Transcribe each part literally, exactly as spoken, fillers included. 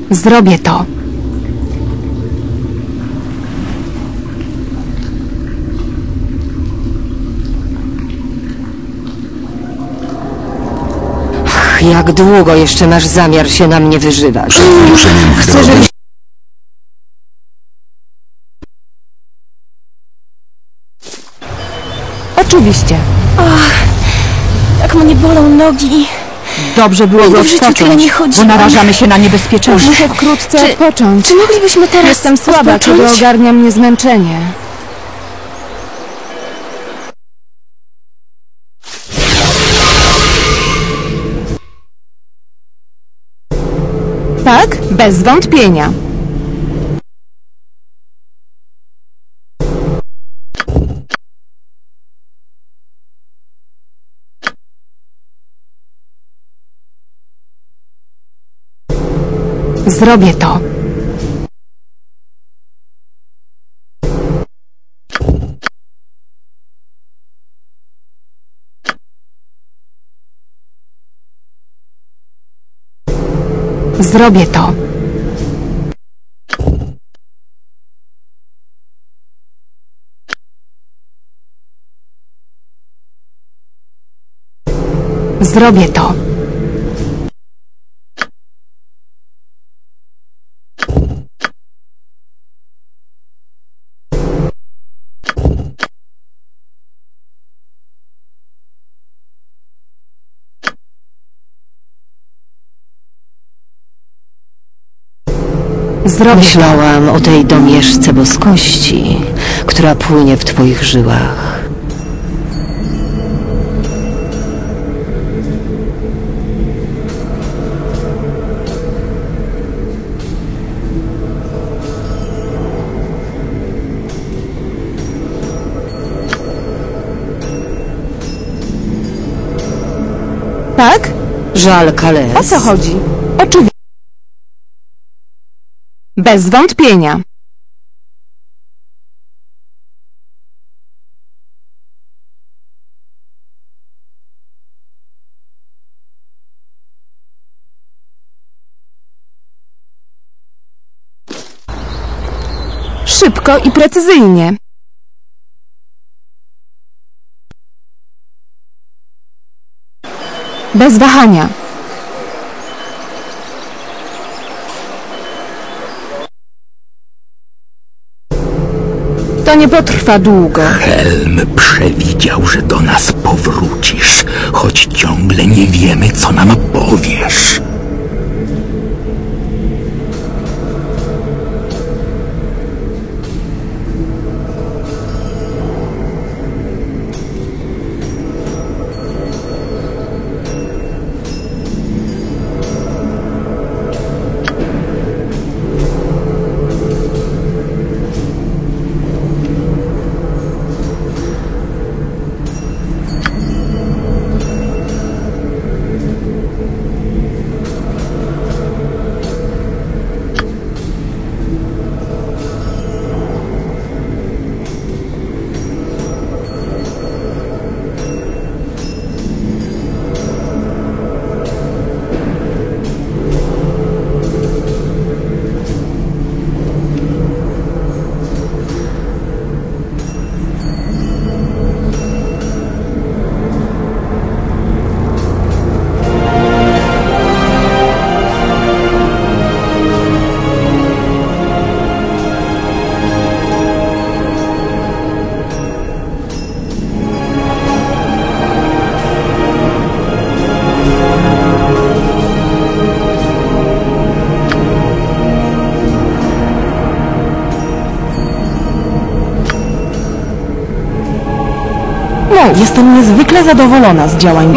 Zrobię to. Jak długo jeszcze masz zamiar się na mnie wyżywać? Chcę, żebyś... Oczywiście. Och, jak mnie bolą nogi. Dobrze byłoby Nigdy w życiu tyle nie odpocząć, bo chodziłam. narażamy się na niebezpieczeństwo. Muszę wkrótce Czy- odpocząć. Czy moglibyśmy teraz Jestem słaba, odpocząć? kiedy ogarnia mnie zmęczenie. Tak? Bez wątpienia. Zrobię to. Zrobię to. Zrobię to. Zrobię to. Myślałam o tej domieszce boskości, która płynie w twoich żyłach. Tak? Żal, Kales. O co chodzi? Oczywiście. Bez wątpienia. Szybko i precyzyjnie. Bez wahania. To nie potrwa długo. Helm przewidział, że do nas powrócisz, choć ciągle nie wiemy, co nam powiesz. No, jestem niezwykle zadowolona z działań.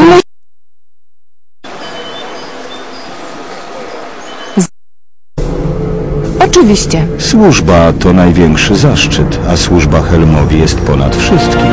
Z... Oczywiście. Służba to największy zaszczyt, a służba Helmowi jest ponad wszystkim.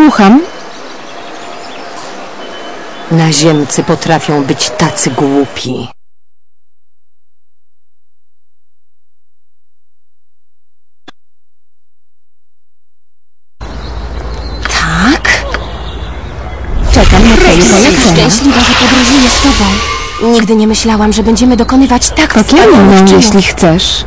Słucham. Naziemcy potrafią być tacy głupi. Tak? Czekam na twoje Jestem polecenia. szczęśliwa, że podróżuję z tobą. Nigdy nie myślałam, że będziemy dokonywać tak Pokielij wspaniałych mną, czynów. jeśli chcesz.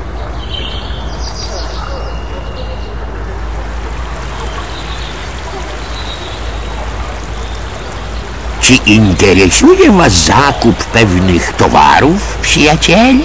Czy interesuje was zakup pewnych towarów, przyjaciele?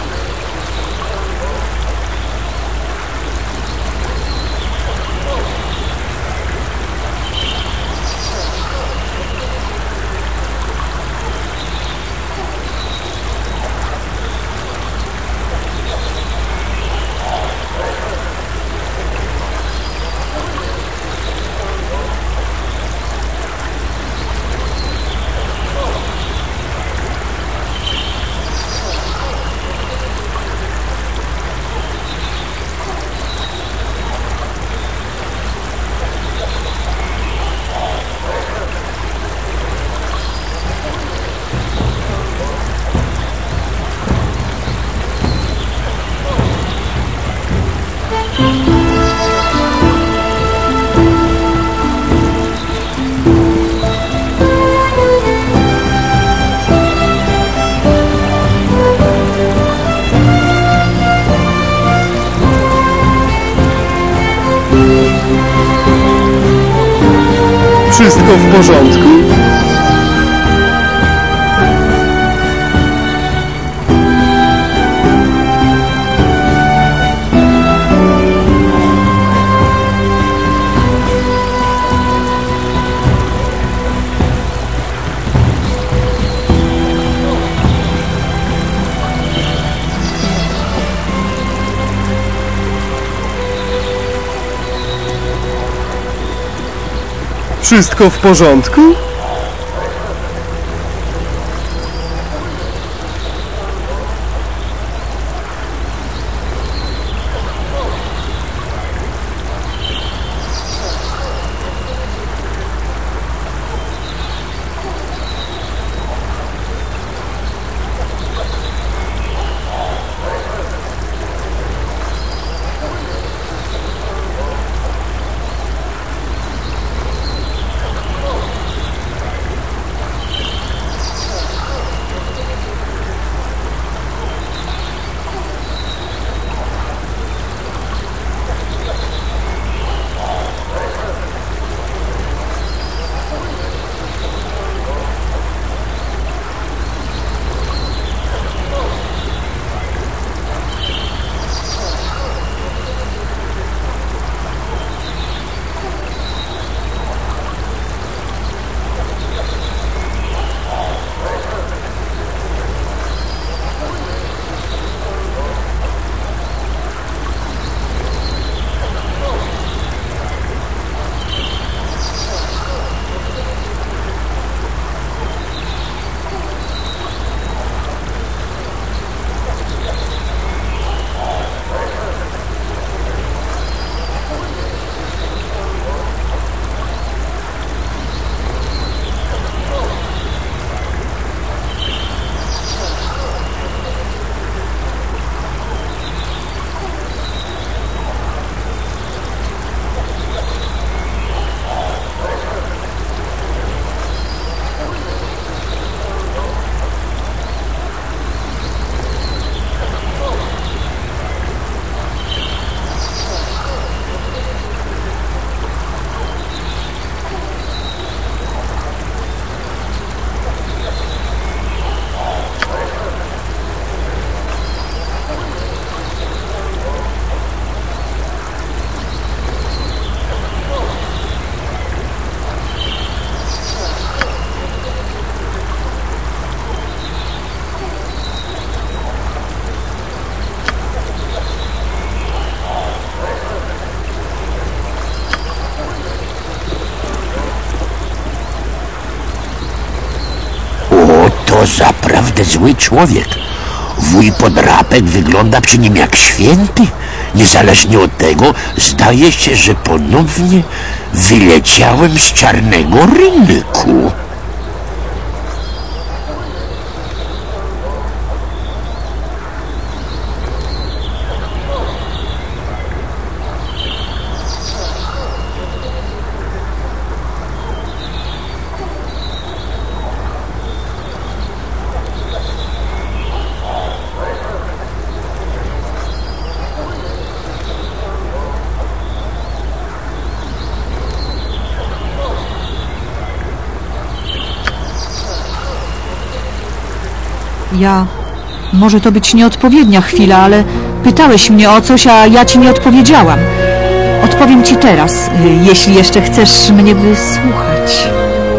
Wszystko w porządku? Wszystko w porządku? To zaprawdę zły człowiek. Wuj Podrapek wygląda przy nim jak święty. Niezależnie od tego, zdaje się, że ponownie wyleciałem z czarnego rynku. Ja... Może to być nieodpowiednia chwila, ale pytałeś mnie o coś, a ja ci nie odpowiedziałam. Odpowiem ci teraz, jeśli jeszcze chcesz mnie wysłuchać.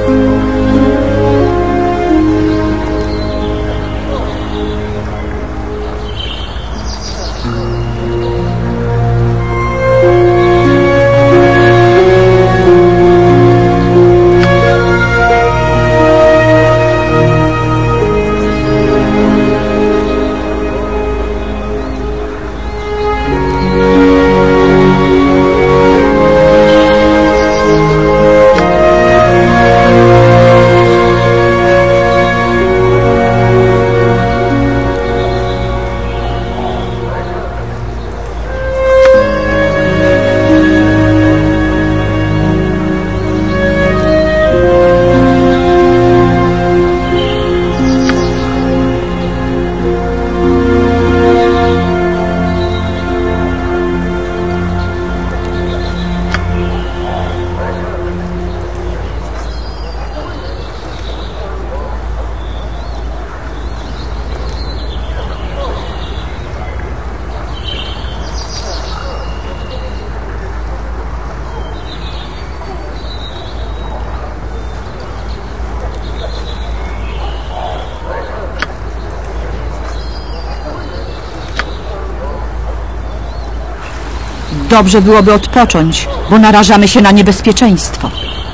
Dobrze byłoby odpocząć, bo narażamy się na niebezpieczeństwo.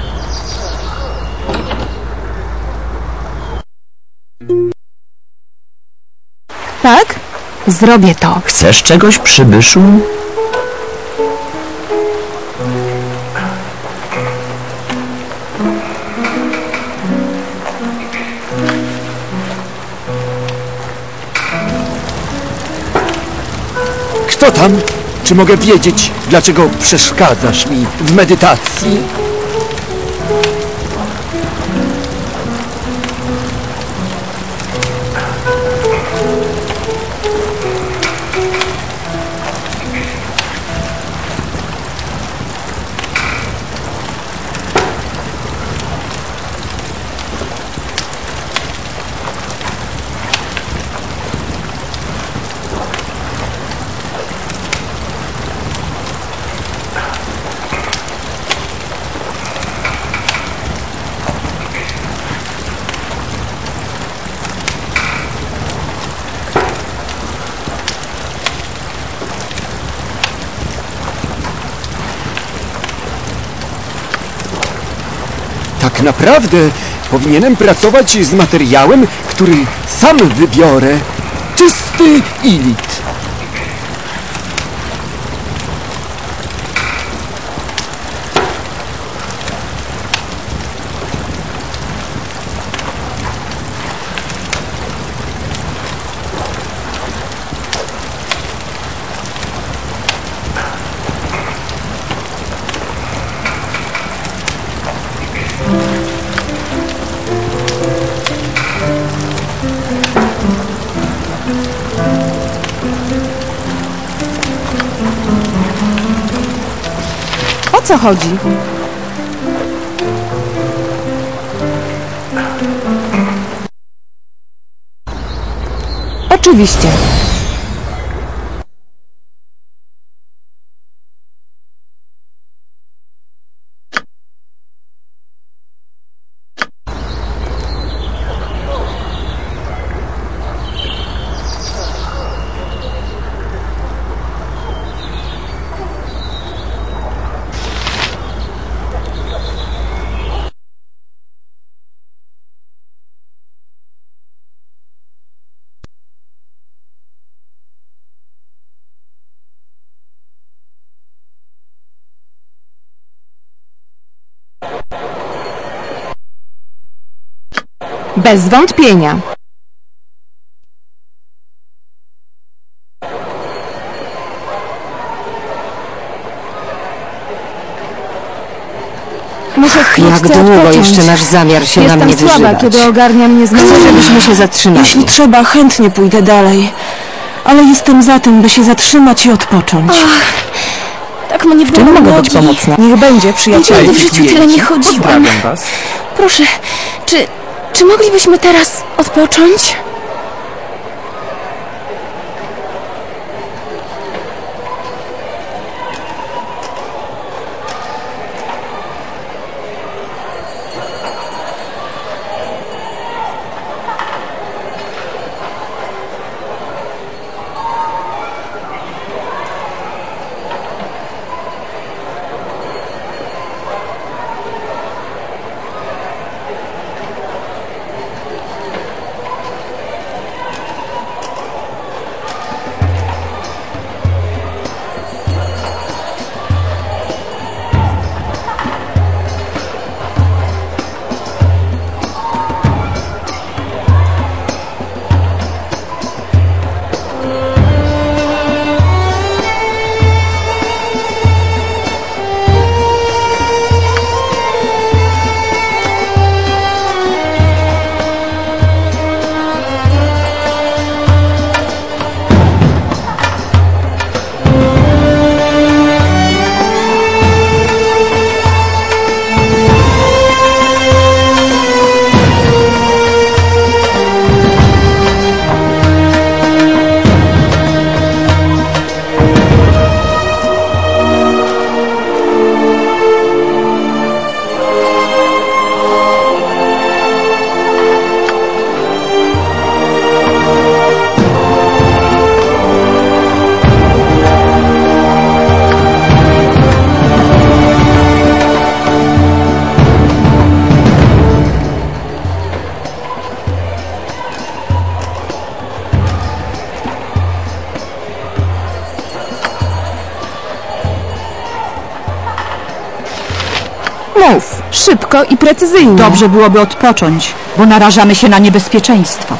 Tak? Zrobię to. Chcesz czegoś, przybyszu? Kto tam? Czy mogę wiedzieć, dlaczego przeszkadzasz mi w medytacji? Tak naprawdę powinienem pracować z materiałem, który sam wybiorę. Czysty ilit. O co chodzi? Oczywiście. Bez wątpienia. Muszę wkrótce Jak długo odpocząć. jeszcze nasz zamiar się Jestem na mnie słaba, wyżywać? kiedy ogarnia mnie znowu. Chcę, żebyśmy się zatrzymali. Jeśli trzeba, chętnie pójdę dalej. Ale jestem za tym, by się zatrzymać i odpocząć. Tak mnie Czym bolą mogę być nogi. pomocna? Niech będzie, przyjacielu. Nigdy w życiu tyle nie chodziłam. Pozdrawiam was. Proszę, czy, czy moglibyśmy teraz odpocząć? Mów, szybko i precyzyjnie. Dobrze byłoby odpocząć, bo narażamy się na niebezpieczeństwo.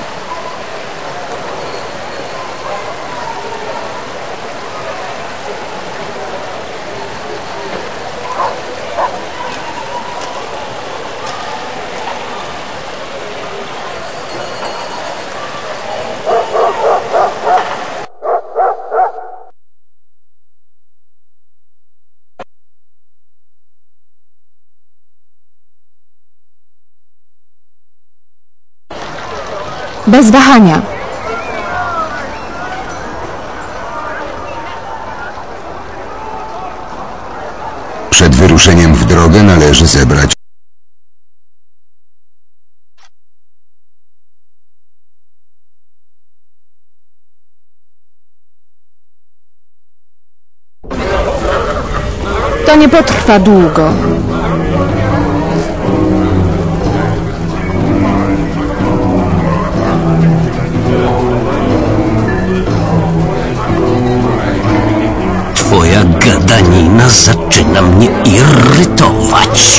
Bez wahania. Przed wyruszeniem w drogę należy zebrać To nie potrwa długo. Twoja gadanina zaczyna mnie irytować.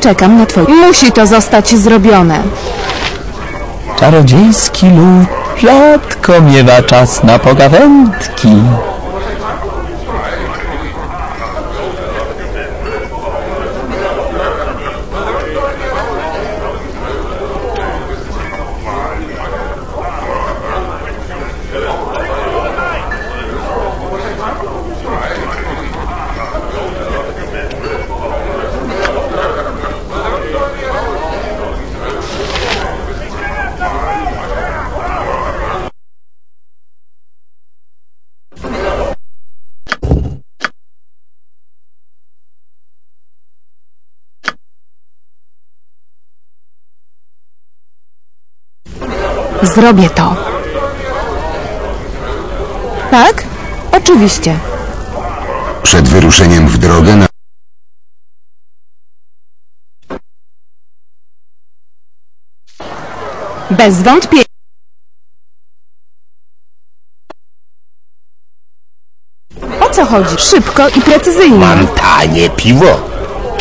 Czekam na twoje... Musi to zostać zrobione. Czarodziejski lud rzadko miewa czas na pogawędki. Zrobię to. Tak? Oczywiście. Przed wyruszeniem w drogę na... Bez wątpienia. O co chodzi? Szybko i precyzyjnie. Mam tanie piwo.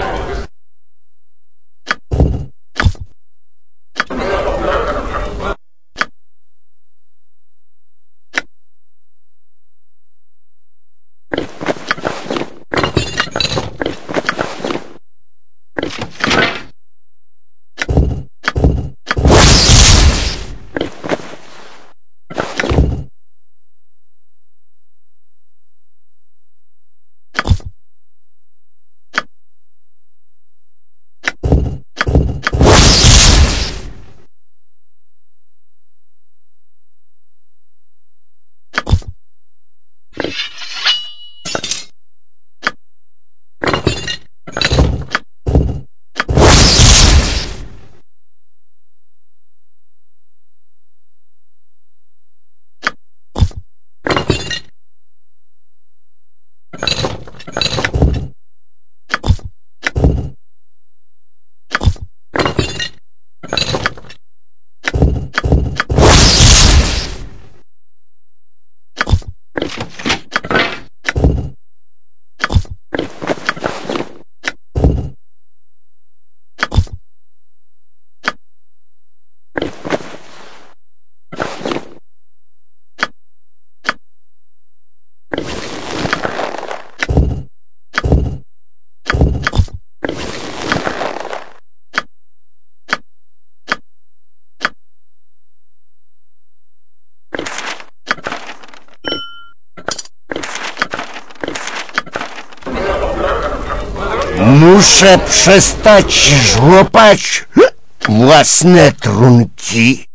Muszę przestać żłopać własne trunki.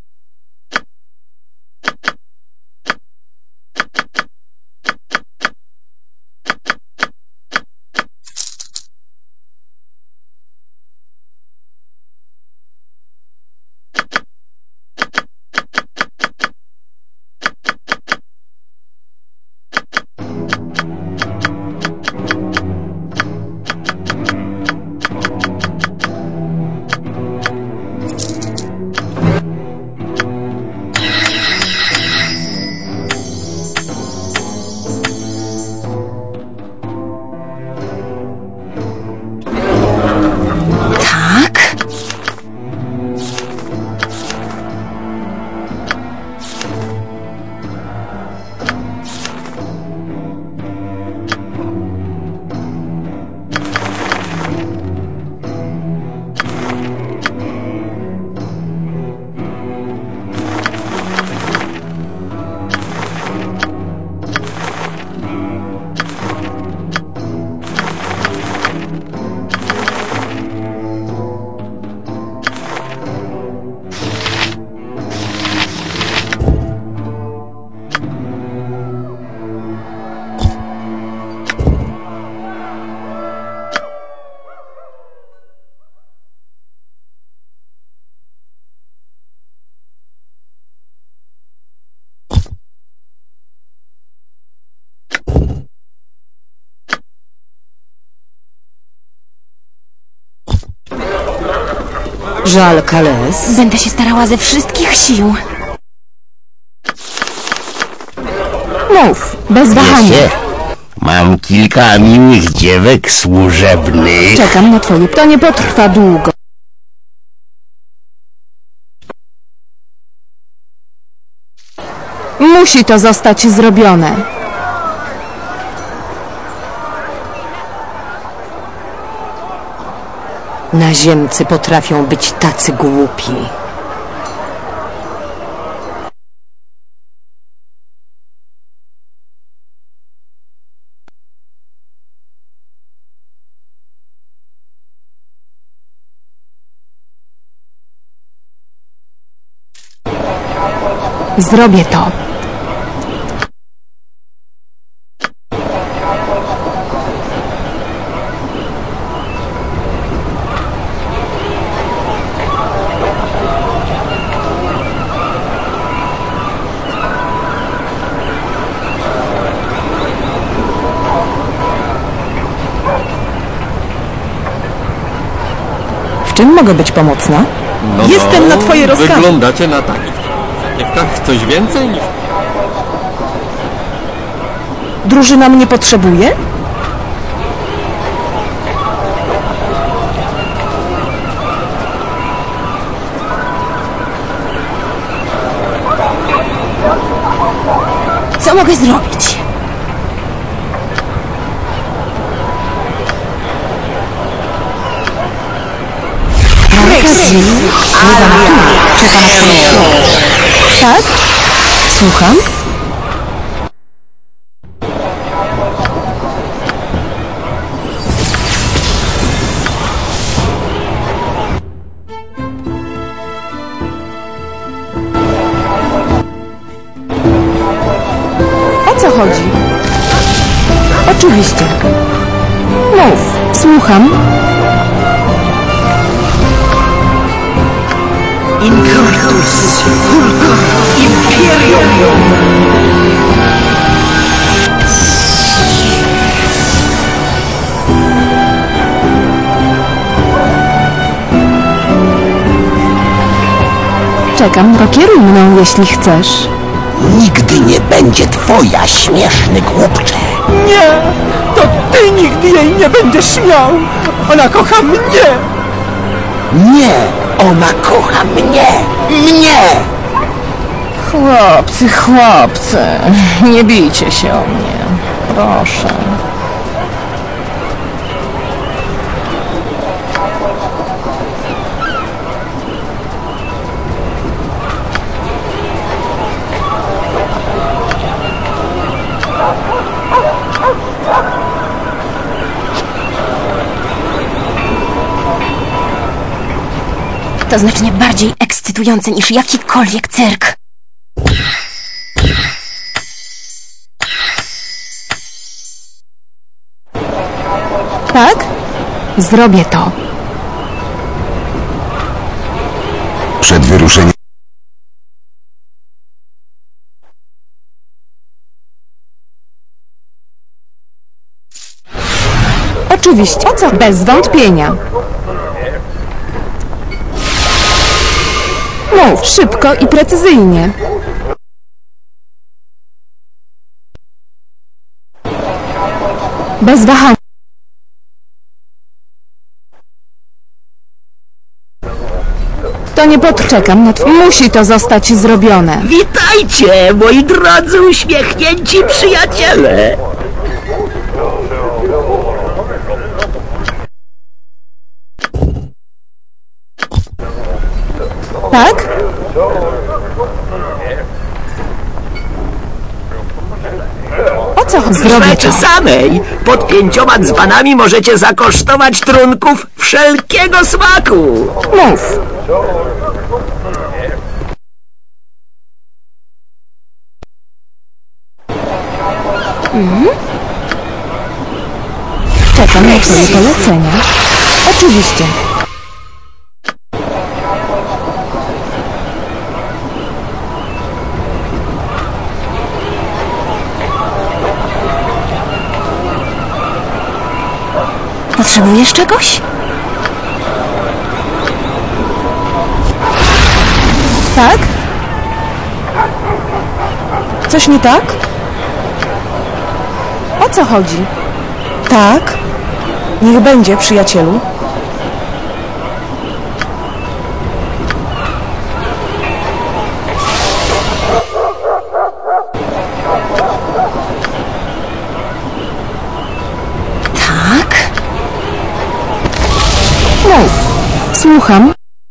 Żal, Kales. Będę się starała ze wszystkich sił. Mów, bez wahania. Wiecie, Mam kilka miłych dziewek służebnych. Czekam na twoje... To nie potrwa długo. Musi to zostać zrobione. Naziemcy potrafią być tacy głupi. Zrobię to. W czym mogę być pomocna? No, Jestem no, na twoje rozkazy. Wyglądacie na takich zapiewkach coś więcej niż... Drużyna mnie potrzebuje? Co mogę zrobić? Tak? Słucham? O co chodzi? Oczywiście. Mów. Słucham. Incurtus Fulcrum Imperium. Czekam. Kieruj mną, jeśli chcesz. Nigdy nie będzie twoja, śmieszny głupcze. Nie! To ty nigdy jej nie będziesz miał! Ona kocha mnie! Nie! Ona kocha mnie! Mnie! Chłopcy, chłopcy, nie bijcie się o mnie. Proszę. To znacznie bardziej ekscytujące niż jakikolwiek cyrk. Tak? Zrobię to. Przed wyruszeniem... Oczywiście. O co? Bez wątpienia. Mów szybko i precyzyjnie. Bez wahania. To nie podczekam na tw... Musi to zostać zrobione. Witajcie, moi drodzy uśmiechnięci przyjaciele! Tak? O co chodzi? Zrobię to. samej pod pięcioma dzbanami możecie zakosztować trunków wszelkiego smaku. Mów. Mhm. Czekam na twoje polecenia. Oczywiście. Potrzebujesz czegoś? Tak? Coś nie tak? O co co chodzi? Tak? Niech będzie, przyjacielu. Tak? Mów. Słucham.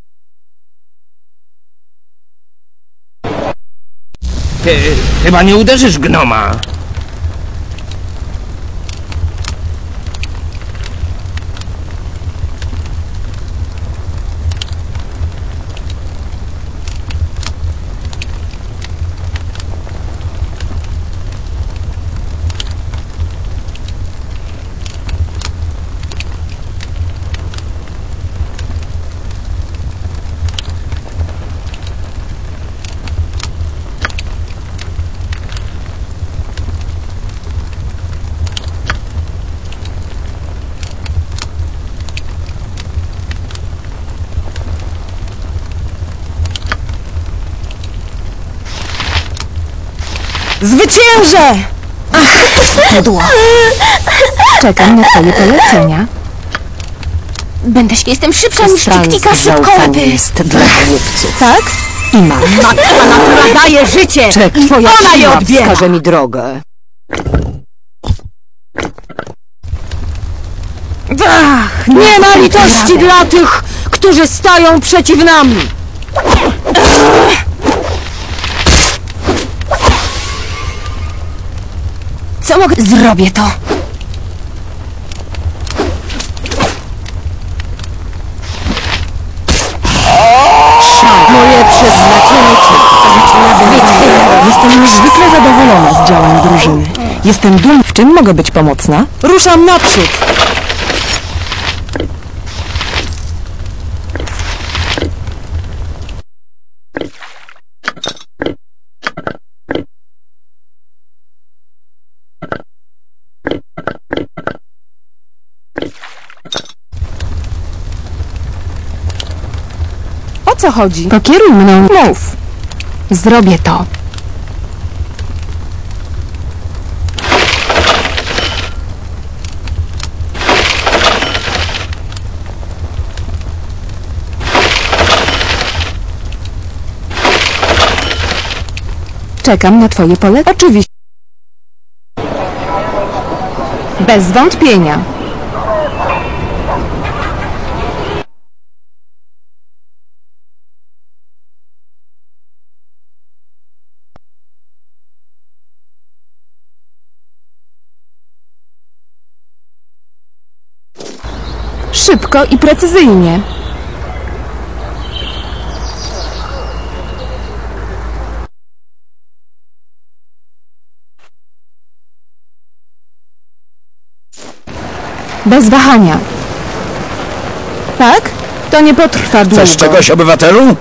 Ty chyba nie uderzysz gnoma. Zwyciężę! Pudło. Czekam na twoje polecenia. Będę Jestem szybsza niż Tik-Tika szybkołypy. jest dla głupców. Tak? I ma. Matka natura daje życie! Czek, I twoja ona je siła odbiera! wskaże mi drogę. Ach, nie ma litości dla tych, którzy stoją przeciw nam! Co mogę... Zrobię to! Moje przeznaczenie zaczyna być. Jestem niezwykle zadowolona z działań drużyny. Jestem dumna. W czym mogę być pomocna? Ruszam naprzód! O co chodzi? Pokieruj mną. Mów. Zrobię to. Czekam na twoje pole. Oczywiście. Bez wątpienia. Szybko i precyzyjnie. Bez wahania. Tak? To nie potrwa długo. Chcesz czegoś, obywatelu?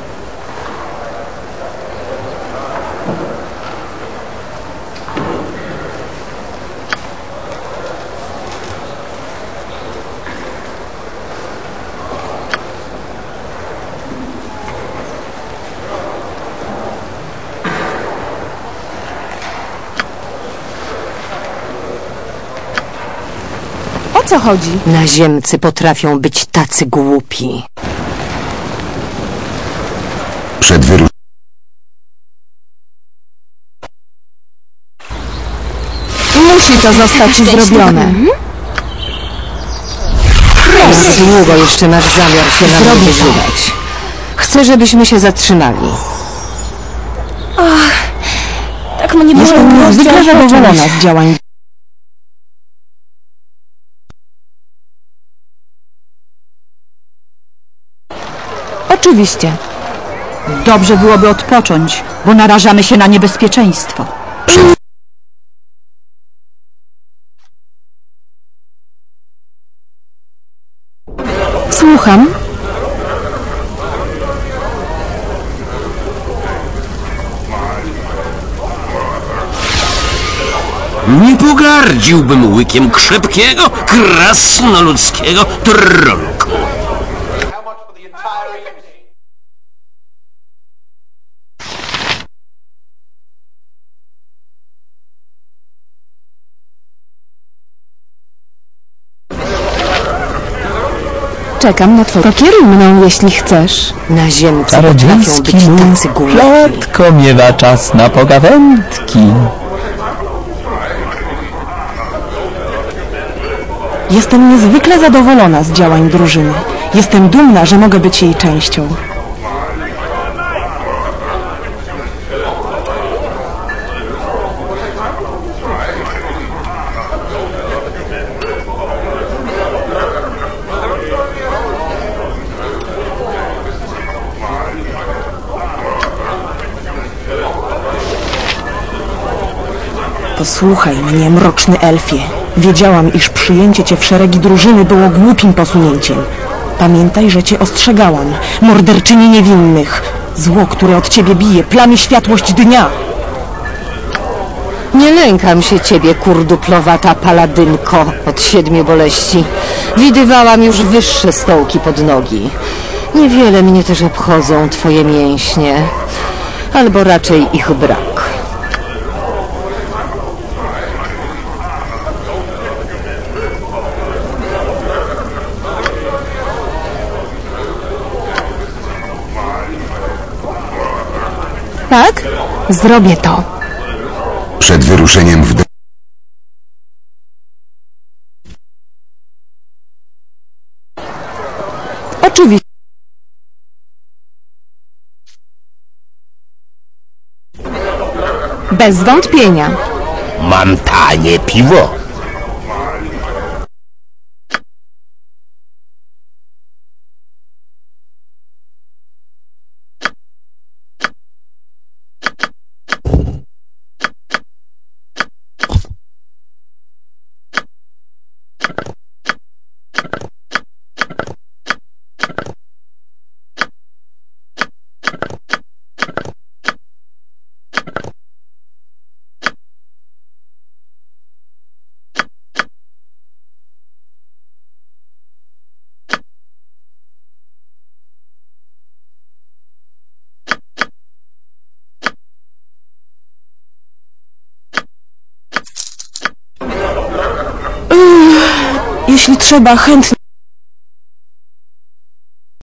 O co chodzi? Naziemcy potrafią być tacy głupi. Przed wyruszeniem Musi to zostać zrobione. Jak długo jeszcze masz zamiar się na mnie wyżywać? Chcę, żebyśmy się zatrzymali. Tak mnie bolą Jestem nogi, niezwykle aż zadowolona zacząć. z działań. Oczywiście. Dobrze byłoby odpocząć, bo narażamy się na niebezpieczeństwo. Słucham. Nie pogardziłbym łykiem krzepkiego, krasnoludzkiego trolku. Czekam na twoje... Pokieruj mną, jeśli chcesz. Na ziemce potrafią Czarodziejski być lud tacy głupi. rzadko miewa czas na pogawędki. Jestem niezwykle zadowolona z działań drużyny. Jestem dumna, że mogę być jej częścią. Posłuchaj mnie, mroczny elfie. Wiedziałam, iż przyjęcie cię w szeregi drużyny było głupim posunięciem. Pamiętaj, że cię ostrzegałam. Morderczyni niewinnych. Zło, które od ciebie bije, plami światłość dnia. Nie lękam się ciebie, kurduplowata paladynko od siedmiu boleści. Widywałam już wyższe stołki pod nogi. Niewiele mnie też obchodzą twoje mięśnie, albo raczej ich brak. Tak? Zrobię to. Przed wyruszeniem w drogę Oczywiście. Bez wątpienia. Mam tanie piwo. Jeśli trzeba, chętnie.